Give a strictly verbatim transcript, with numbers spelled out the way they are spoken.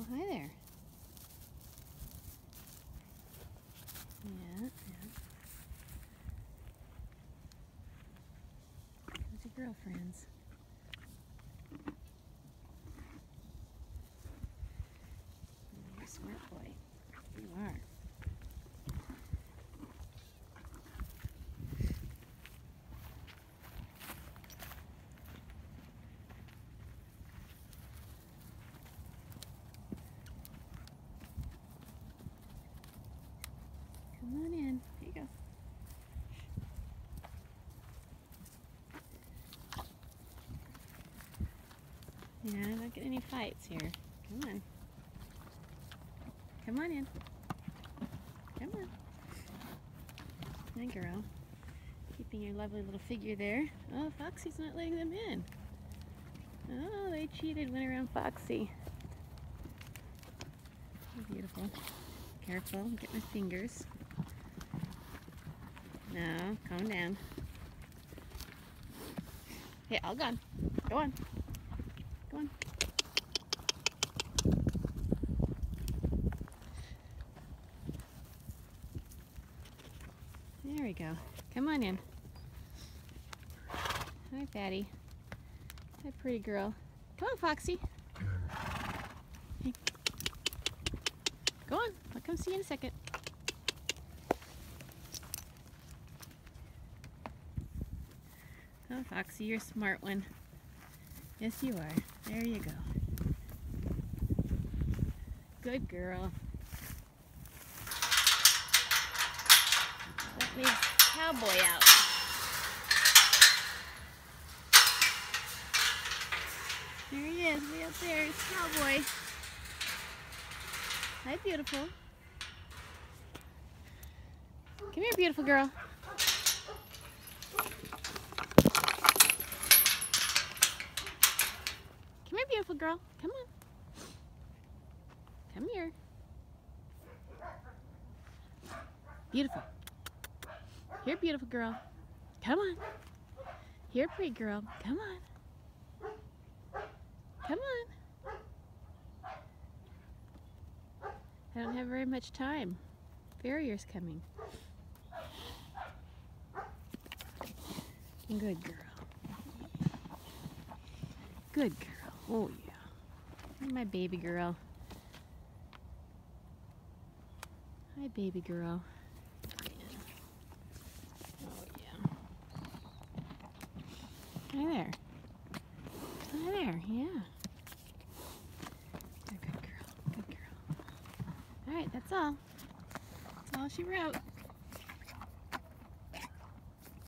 Well, hi there. Yeah, yeah. How's your girlfriends? You're a smart boy. You are. Come on in. Here you go. Yeah, don't get any fights here. Come on. Come on in. Come on. Hi, girl. Keeping your lovely little figure there. Oh, Foxy's not letting them in. Oh, they cheated, went around Foxy. Beautiful. Careful, get my fingers. No, calm down. Hey, all gone. Go on. Go on. There we go. Come on in. Hi, Fatty. Hi, pretty girl. Come on, Foxy. Hey. Go on. I'll come see you in a second. Oh, Foxy, you're a smart one. Yes, you are. There you go. Good girl. Let me cowboy out. There he is, way up there. It's Cowboy. Hi, beautiful. Come here, beautiful girl. Come here, beautiful girl. Come on. Come here. Beautiful. Here, beautiful girl. Come on. Here, pretty girl. Come on. Come on. I don't have very much time. Farrier's coming. Good girl. Good girl. Oh, yeah. You're my baby girl. Hi, baby girl. Oh, yeah. Hi there. Hi there, yeah. Good girl. Good girl. All right, that's all. That's all she wrote.